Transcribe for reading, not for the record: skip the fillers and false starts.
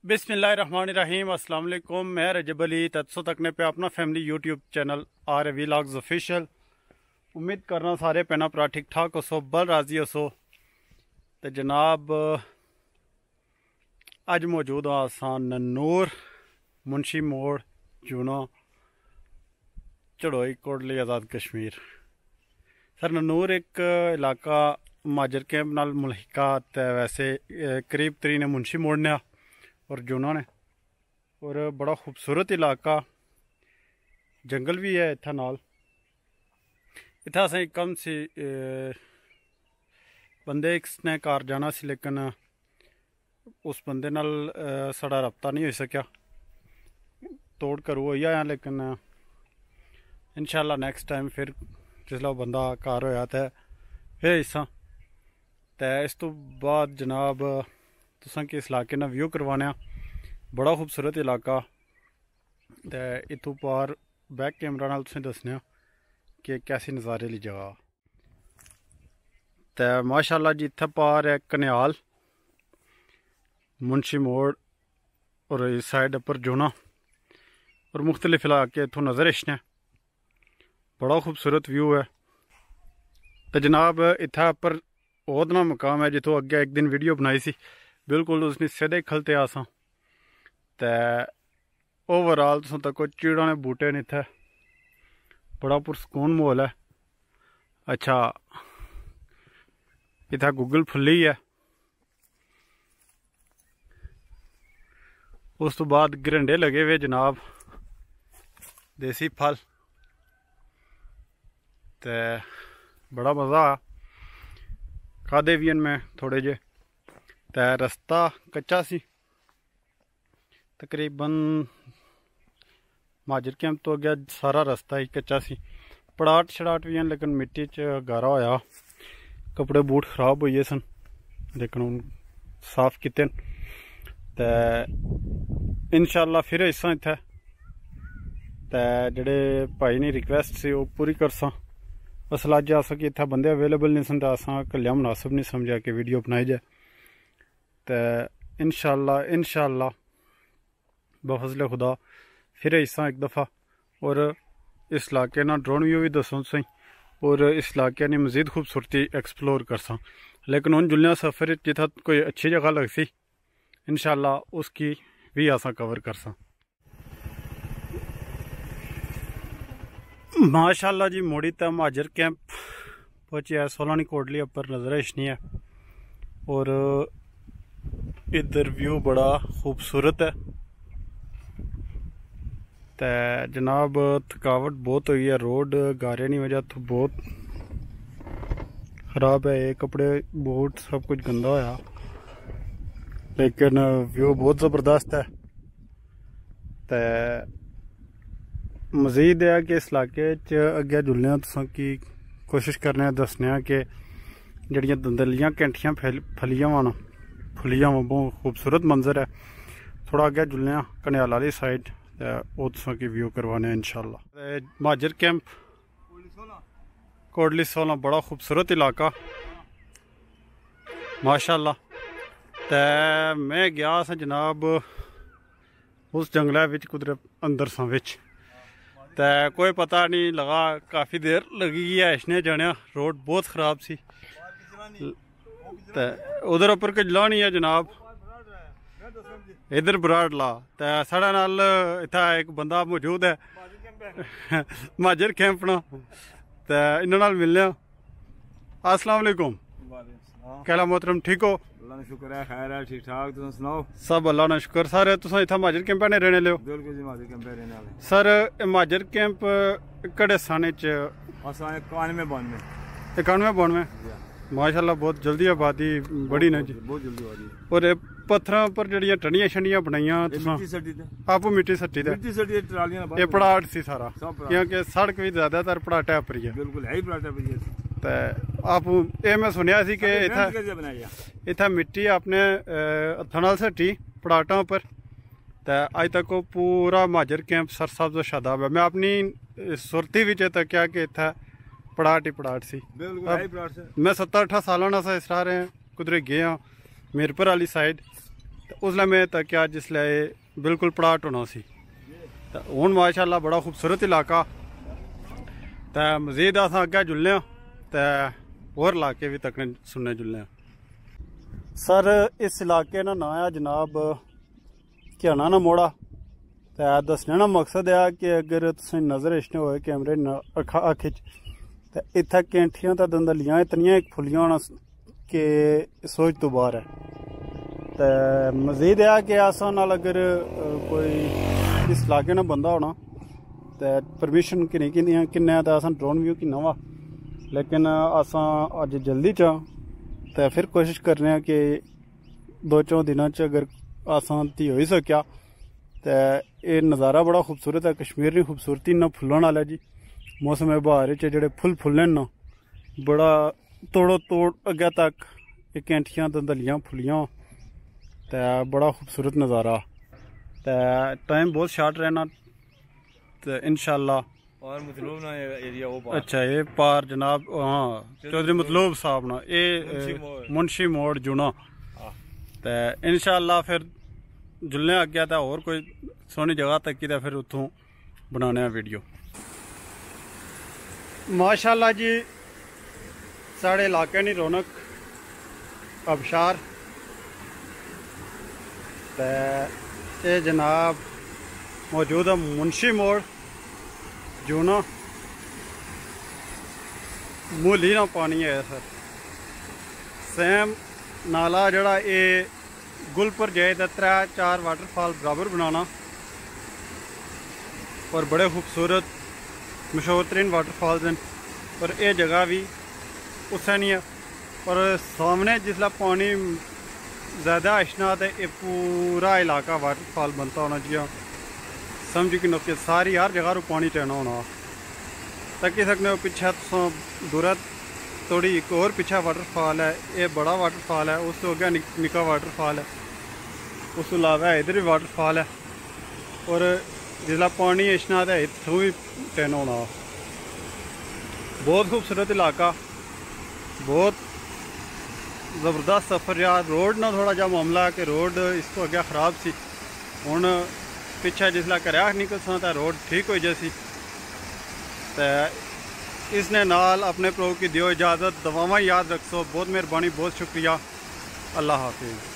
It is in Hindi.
बिस्मिल्लाहिर्रहमानिर्रहीम अस्सलाम वालेकुम। मैं रजब अली तत्सो तकने पे अपना family YouTube channel R vlogs official. उम्मीद करना सारे भैन भरा ठीक ठाक हो बल राजी हो। तो जनाब अज मौजूद हाँ असां नूर मुंशी मोड़ जूना चढ़ोई कोटली आज़ाद कश्मीर। सर नूर एक इलाका माजर कैंप नाल मुल्हिका वैसे करीब तरीन मुंशी मोड़ ने और जूना ने, और बड़ा खूबसूरत इलाका, जंगल भी है इत्थे नाल। इत्थे असें कम सी बंदे ने कार जाना सी, लेकिन उस बंदे नाल साड़ा रब्ता नहीं हो सकिया, तोड़ करू होई आया। लेकिन इंशाअल्लाह नेक्स्ट टाइम फिर जिसलै वो बंदा कार होया तो फिर इसा। तो इस तो बाद जनाब तुसां कि इस इलाके ना व्यू करवाने, बड़ा खूबसूरत इलाका। तो इतों पार बैक कैमरा नाल तुसें दसने कि कैसी नज़ारे ली जगह। तो माशाअल्लाह जी इत्थे पार है कन्याल मुंशी मोड़ और इस साइड पर जूना और मुख्तलिफ इलाके इतों नज़र इशने, बड़ा खूबसूरत व्यू है। तो जनाब इत्थे पर ओदना मकाम है जितों अगे एक दिन वीडियो बनाई सी, बिल्कुल उसने सीधे खलते आसा। तो ओवरऑल तुम तक चीड़ा ने बूटे ने इत्थे, बड़ा पुरसकून माहौल है। अच्छा इत्थे गूगल फुल्ली है, उस तो बाद गरंडे लगे हुए जनाब, देसी फल। तो बड़ा मज़ा आ खादे भी में थोड़े जे। तो रास्ता कच्चा सी, तकरीबन माजर कैंप तो अगे सारा रास्ता ही कच्चा सी। पड़ाट शड़ाट भी हैं लेकिन मिट्टी च गारा होया, कपड़े बूट खराब हो गए सन लेकिन हूँ साफ किते। तो इंशाअल्लाह फिर इसा इत्थे तो जेडे भाई ने रिक्वेस्ट सी वो पूरी करसा। असल अज अस कि इत्थे बंदे अवेलेबल नहीं सन, तो असां कल्लिया मुनासिब नहीं समझा कि वीडियो बनाई जाए। तो इंशाअल्लाह बफजल खुदा फिर इसा एक दफ़ा, और इस इलाके ना ड्रोन व्यू भी दसो सही, और इस इलाके ने मज़ीद खूबसूरती एक्सप्लोर करसा। लेकिन उन जुलिया सफ़र जिथा कोई अच्छी जगह लगसी इंशाअल्लाह उसकी भी असा कवर करसा। माशाअल्लाह जी मोड़ी तो माजर कैंप पहुंचे है, सोलानी कोटली ऊपर नज़र इशनी है, और इधर व्यू बड़ा खूबसूरत है। तो जनाब थकावट बहुत हुई है, रोड गारे की वजह तो बहुत खराब है, ये कपड़े बूट सब कुछ गंदा होया, लेकिन व्यू बहुत ज़बरदस्त है। तो मज़ीद है कि इस इलाके अगे जुलने तुसां की कोशिश करने दसने कि जड़ियाँ दंदलियाँ कैंठियाँ फलियां वा फुलियां वा बहुत खूबसूरत मंजर है। थोड़ा अगे जुलने कन्याल वाली साइड वो तुसां की व्यू करवाने इंशाअल्लाह। माजर कैंप कोटली 16 बड़ा खूबसूरत इलाका माशाअल्लाह। तो मैं गया सा जनाब उस जंगल विच कुदरत अंदर सा विच, तो कोई पता नहीं लगा, काफ़ी देर लगी है इसने जाने। रोड बहुत ख़राब सी, तो उधर उपर कजला नहीं है जनाब, इधर बराड़ ला। तो साढ़े नाल इत्थे एक बंदा मौजूद है माजर कैंप ना, तो इन्होंने नाल मिलने। अस्सलाम वालेकुम, कहला मोहतरम, ठीक हो? अल्लाह ने शुक्र है, खैर है, ठीक ठाक। तुम सुनाओ? सब अल्लाह ने शुक्र। सर तुम इतना माजर कैंप ने रहने लियो? बिल्कुल जी माजर कैंप रहने वाले। सर माजर कैंप कड़े साने च? 91 माशाअल्लाह बहुत जल्दी आबादी बड़ी ना जी, बहुत जल्दी आबादी। और पत्थरों पर जड़ियां टनियां शनियां बनाइयां आपू मिट्टी सट्टी दे, ये पड़ाट सी सारा, क्योंकि सड़क भी ज्यादातर पड़ाटा पर ही है। बिल्कुल है ही पड़ाटा पर ही। तो आप ये मैं सुनिया सी कि इत्थे मिट्टी आपने हत्थां नाल सट्टी पड़ाटा पर। तो अज तक वो पूरा माजर कैंप सरसब्ज तो शादाब है। मैं अपनी सुरती विच तक्या कि इत्थे पड़ाट ही पड़ाट सी। मैं 17-18 साल ना इस रहे कुदरे गए हाँ मीरपुर वाली साइड, उसलै में तक्या जिसलै बिल्कुल पड़ाट होना सी। तो हुण माशाअल्लाह बड़ा खूबसूरत इलाका। तो मजीद अस अग्गै जुलने आं ते होर इलाके भी तकने सुनने जुलने आं। सर इस इलाके का नाम है जनाब घ्याना ना मोड़ा। तो दसने का मकसद है कि अगर तुसें नज़र इच्छने होए कैमरे अक्ख च तो इत्थै कैंठियां ते दंदलियां इतनियां फुलियां होना कि सोच तो बाहर है। तो मजीद है कि असां नाल अगर कोई इस इलाके ना बंदा होना तो परमिशन किन्ने तो असां ड्रोन व्यू किन्ना वा, लेकिन असां अज जल्दी च तो फिर कोशिश करने कि 2-4 दिनों च अगर असां धी होई सकिया तो ये नज़ारा बड़ा खूबसूरत है। कश्मीर की खूबसूरती इन्ना फुल्लन वाला जी। मौसम बहार च जेह्ड़े फुल फुल्ले न बड़ा तोड़ो तोड़ अग्गै तक कैंठियां दंदलियां फुलियां तो बड़ा खूबसूरत नज़ारा। तो टाइम बहुत शार्ट रहना तो इंशाल्लाह। और मतलूब ना एरिया वो अच्छा ये पार जनाब हाँ चौधरी मतलूब साहब ना ये मुंशी मोड़ जुना। तो इंशाल्लाह फिर जुलने अग्गै तो होर कोई सोहनी जगह तकी तो फिर उत्थों बनाने वीडियो। माशाअल्लाह जी साढ़े इलाके नी रौनक अबशार। तो ये जनाब मौजूद है मुंशी मोड़ जूना। मूली ना पानी है सर। सेम नाला जड़ा ये गुलपुर जाए तो 3-4 वाटरफॉल बराबर बनाना और बड़े खूबसूरत मशहूर तरीन वाटरफॉल्स हैं। पर यह जगह भी उससे नहीं है। पर सामने जिसला पानी ज़्यादा अशना तो ये पूरा इलाका वाटरफॉल बनता होना चाहिए। समझ कि नौके सारी हर जगह पानी टहना होना तकी सकने हो। पिछा तो दूर थोड़ी एक और पिछा वाटरफॉल है, ये बड़ा वाटरफॉल है। उस तो अगर निका वाटरफॉल है, उस तो अलावा इधर भी वाटरफॉल है। और जिसला पानी इछना तो इतों भी टहना होना। बहुत खूबसूरत इलाका, बहुत ज़बरदस्त सफ़र यार। रोड ना थोड़ा जा मामला है कि रोड इस तो अगे ख़राब सी। हुण पिछा जिसला घरा निकल सा तो रोड ठीक हो जैसी। तो इसने नाल अपने प्रो की दियो इजाज़त। दवावां याद रखो। बहुत मेहरबानी, बहुत शुक्रिया। अल्लाह हाफिज़।